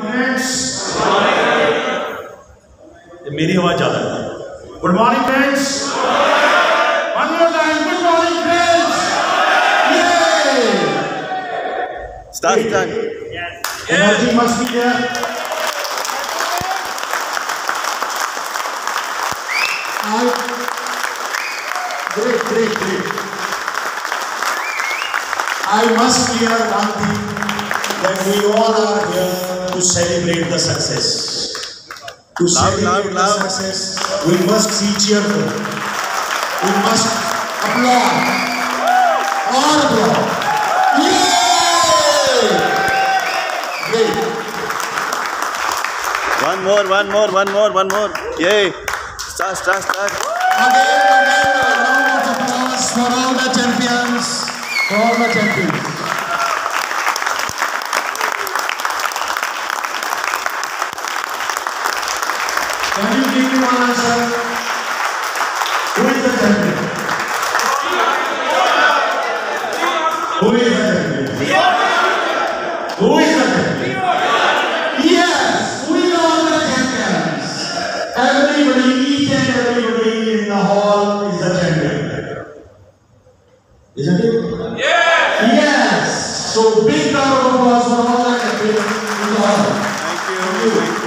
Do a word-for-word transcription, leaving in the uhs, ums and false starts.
friends. मेरी आवाज ज्यादा है. Good morning friends. One more time. Good morning friends. Yay! Start, start. Energy must be there. I great, great, great. I must clear one thing, that we all are here to celebrate the success. To loud, celebrate loud, the loud. success, we must be cheerful. We must applaud. All applaud. Yay! Great. One more, one more, one more, one more. Yay! Start, start, start. Again, again, a round of applause for all the champions. For all the champions. Can you give me one answer? Who is the champion? Who is the champion? Who is the champion? Yes, we are the champions. Everybody, each and everybody in the hall is the champion. Isn't it? Yes. Yes. So big round of applause for all the champions in the hall. Thank you. Thank you.